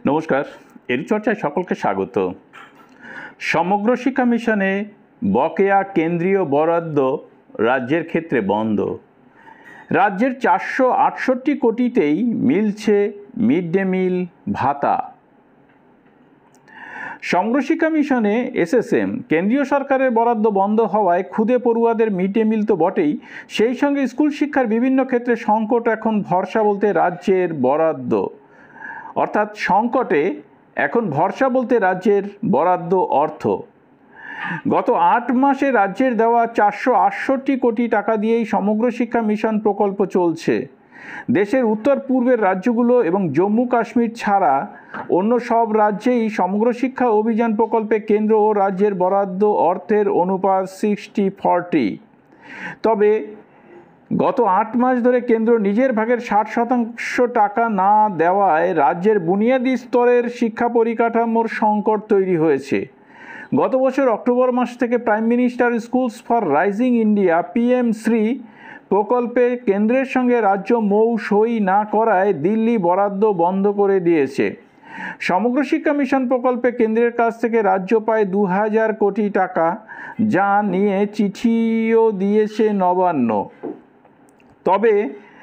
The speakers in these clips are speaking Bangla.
নমস্কার, এরুচর্চায় সকলকে স্বাগত। সমগ্র শিক্ষা মিশনে বকেয়া কেন্দ্রীয় বরাদ্দ রাজ্যের ক্ষেত্রে বন্ধ। রাজ্যের 468 কোটিতেই মিলছে মিড ডে মিল ভাতা। সমগ্র শিক্ষা মিশনে এসএসএম কেন্দ্রীয় সরকারের বরাদ্দ বন্ধ হওয়ায় ক্ষুদে পড়ুয়াদের মিড ডে মিল তো বটেই, সেই সঙ্গে স্কুল শিক্ষার বিভিন্ন ক্ষেত্রে সংকট। এখন ভরসা বলতে রাজ্যের বরাদ্দ, অর্থাৎ সংকটে এখন ভরসা বলতে রাজ্যের বরাদ্দ অর্থ। গত 8 মাসে রাজ্যের দেওয়া 468 কোটি টাকা দিয়েই সমগ্র শিক্ষা মিশন প্রকল্প চলছে। দেশের উত্তর পূর্বের রাজ্যগুলো এবং জম্মু কাশ্মীর ছাড়া অন্য সব রাজ্যেই সমগ্র শিক্ষা অভিযান প্রকল্পে কেন্দ্র ও রাজ্যের বরাদ্দ অর্থের অনুপাত 60-40। তবে গত 8 মাস ধরে কেন্দ্র নিজের ভাগের 60% টাকা না দেওয়ায় রাজ্যের বুনিয়াদী স্তরের শিক্ষা পরিকাঠামোর সংকট তৈরি হয়েছে। গত বছর অক্টোবর মাস থেকে prime minister schools for rising India PM-শ্রী প্রকল্পে কেন্দ্রের সঙ্গে রাজ্য সই না করায় দিল্লি বরাদ্দ বন্ধ করে দিয়েছে। সমগ্র শিক্ষা মিশন প্রকল্পে কেন্দ্রের কাছ থেকে রাজ্য পায় 2000 কোটি টাকা, যা নিয়ে চিঠিও দিয়েছে নবান্ন। তবে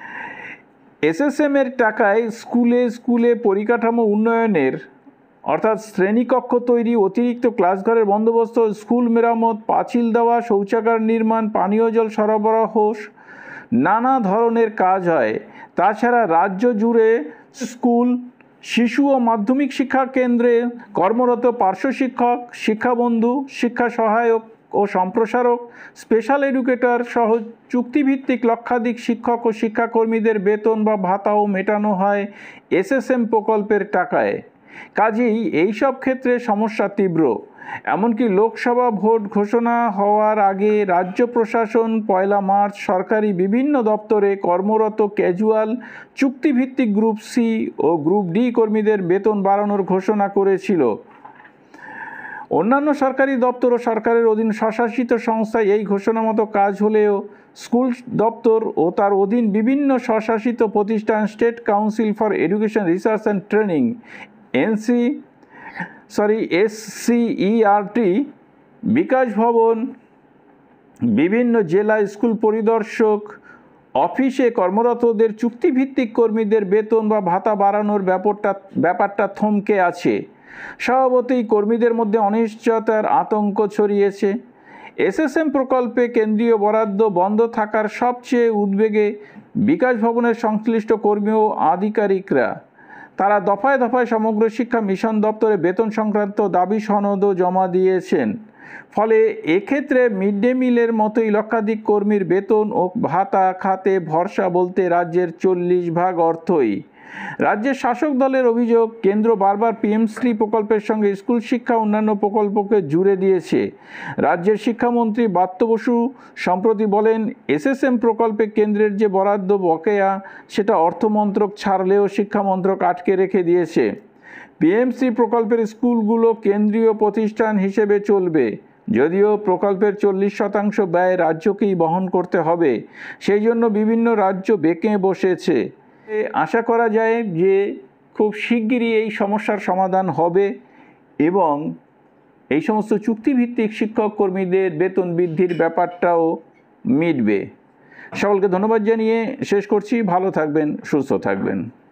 এসএসএমের টাকায় স্কুলে স্কুলে পরিকাঠামো উন্নয়নের, অর্থাৎ শ্রেণীকক্ষ তৈরি, অতিরিক্ত ক্লাসঘরের বন্দোবস্ত, স্কুল মেরামত, পাঁচিল দেওয়া, শৌচাগার নির্মাণ, পানীয় জল সরবরাহ, নানা ধরনের কাজ হয়। তাছাড়া রাজ্য জুড়ে স্কুল, শিশু ও মাধ্যমিক শিক্ষা কেন্দ্রে কর্মরত পার্শ্ব শিক্ষক, শিক্ষাবন্ধু, শিক্ষা সহায়ক ও সম্প্রসারক, স্পেশাল এডুকেটর সহ চুক্তিভিত্তিক লক্ষাধিক শিক্ষক ও শিক্ষাকর্মীদের বেতন বা ভাতাও মেটানো হয় এসএসএম প্রকল্পের টাকায়। কাজেই এইসব ক্ষেত্রে সমস্যা তীব্র। এমনকি লোকসভা ভোট ঘোষণা হওয়ার আগে রাজ্য প্রশাসন 1 মার্চ সরকারি বিভিন্ন দপ্তরে কর্মরত ক্যাজুয়াল, চুক্তিভিত্তিক গ্রুপ সি ও গ্রুপ ডি কর্মীদের বেতন বাড়ানোর ঘোষণা করেছিল। অন্যান্য সরকারি দপ্তর ও সরকারের অধীন স্বশাসিত সংস্থায় এই ঘোষণা মতো কাজ হলেও স্কুল দপ্তর ও তার অধীন বিভিন্ন স্বশাসিত প্রতিষ্ঠান, state council for education research and training SCERT, Bikash Bhavan, বিভিন্ন জেলা স্কুল পরিদর্শক অফিসে কর্মরতদের চুক্তিভিত্তিক কর্মীদের বেতন বা ভাতা বাড়ানোর ব্যাপারটা থমকে আছে। স্বভাবতই কর্মীদের মধ্যে অনিশ্চয়তার আতঙ্ক ছড়িয়েছে। এসএসএম প্রকল্পে কেন্দ্রীয় বরাদ্দ বন্ধ থাকার সবচেয়ে উদ্বেগে বিকাশ ভবনের সংশ্লিষ্ট কর্মী ও আধিকারিকরা। তারা দফায় দফায় সমগ্র শিক্ষা মিশন দপ্তরে বেতন সংক্রান্ত দাবি সনদও জমা দিয়েছেন। ফলে এক্ষেত্রে মিড ডে মিলের মতোই লক্ষাধিক কর্মীর বেতন ও ভাতা খাতে ভরসা বলতে রাজ্যের 40% অর্থই। রাজ্যের শাসক দলের অভিযোগ, কেন্দ্র বারবার PM-শ্রী প্রকল্পের সঙ্গে স্কুল শিক্ষা অন্যান্য প্রকল্পকে জুড়ে দিয়েছে। রাজ্যের শিক্ষামন্ত্রী ব্রাত্য বসু সম্প্রতি বলেন, এসএসএম প্রকল্পে কেন্দ্রের যে বরাদ্দ বকেয়া সেটা অর্থমন্ত্রক ছাড়লেও শিক্ষামন্ত্রক আটকে রেখে দিয়েছে। PM-শ্রী প্রকল্পের স্কুলগুলো কেন্দ্রীয় প্রতিষ্ঠান হিসেবে চলবে, যদিও প্রকল্পের 40% ব্যয় রাজ্যকেই বহন করতে হবে। সেই জন্য বিভিন্ন রাজ্য বেঁকে বসেছে। আশা করা যায় যে খুব শিগগিরই এই সমস্যার সমাধান হবে এবং এই সমস্ত চুক্তিভিত্তিক শিক্ষক কর্মীদের বেতন বৃদ্ধির ব্যাপারটাও মিটবে। সকলকে ধন্যবাদ জানিয়ে শেষ করছি। ভালো থাকবেন, সুস্থ থাকবেন।